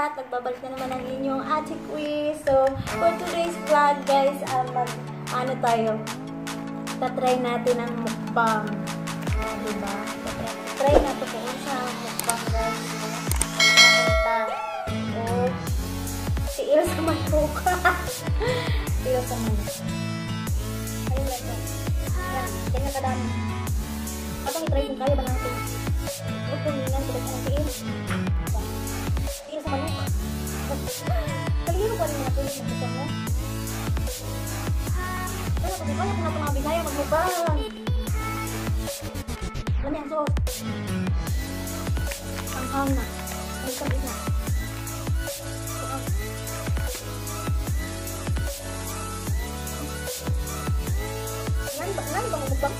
lahat! Nagbabalik na naman ang inyong Ate Quiz. So, for today's vlog guys, ano tayo? Tatry natin ang mukbang. Diba? Try natin kung sa mukbang guys. So, si Il sa manok. Si Il sa manok. Ayun lang yan. Yan, ganyan kadami. Atong i-try kung kaya ba natin. Huwag kumingan, tulad ka ng si Il. Si Il sa manok. Kalihiro pa rin na tulad ng mukbang mo. Kaya kung kaya kung natin mabigaya magbubang. Alam yan, so. Ang hang na. Ay, kabit na. Nani ba magbubang?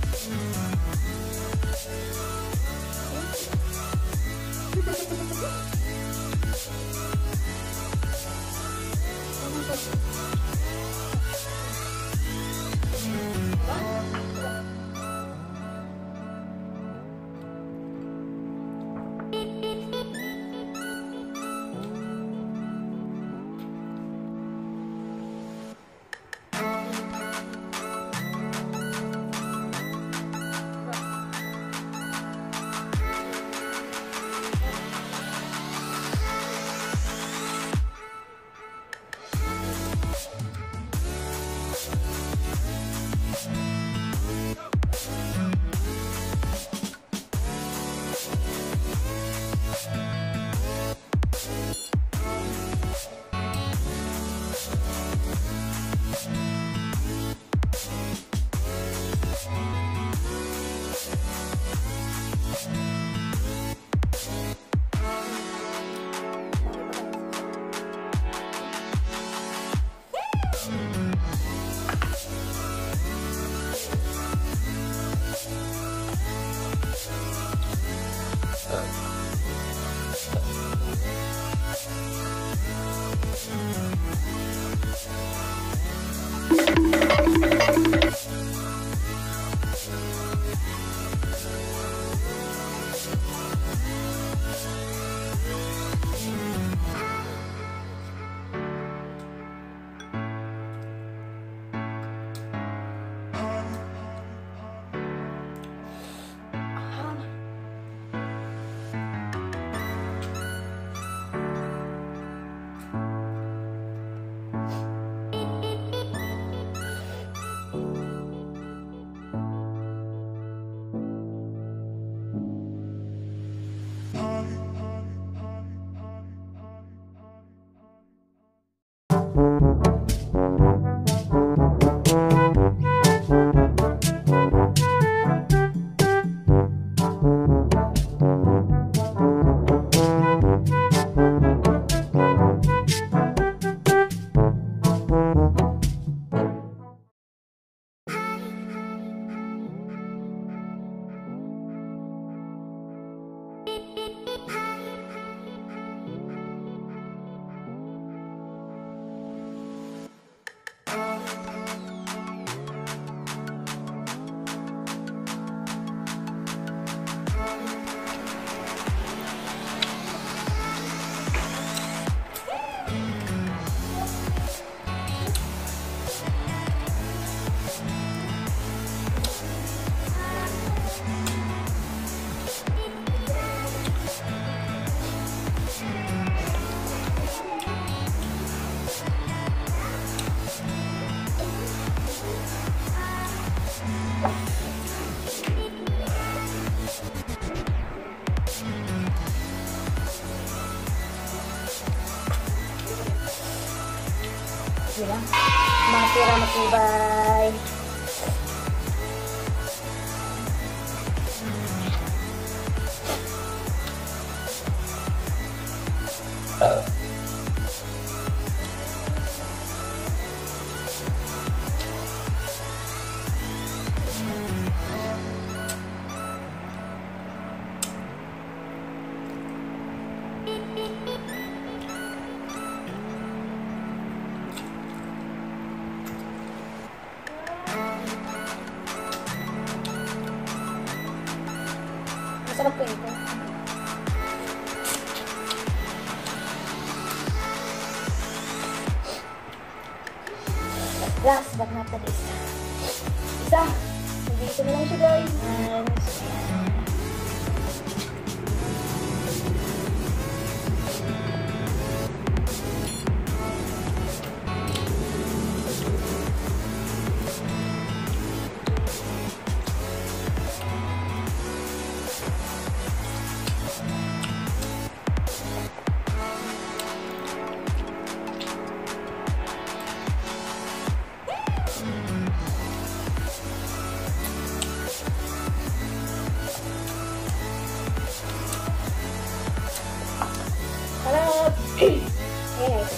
Diba? Mga tira matibay. Masarap po ito. Last but not the least. Isa. Dito na lang siya guys. Sarap! Ayan guys.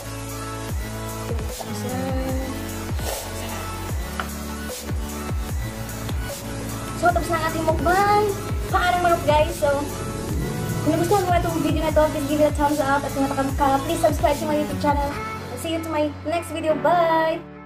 So, tapos na ang ating mukbang. Paanong manok guys. So, kung nagustuhan mo itong video na ito, please give it a thumbs up. At kung natakam ka, please subscribe to my YouTube channel. I'll see you to my next video. Bye!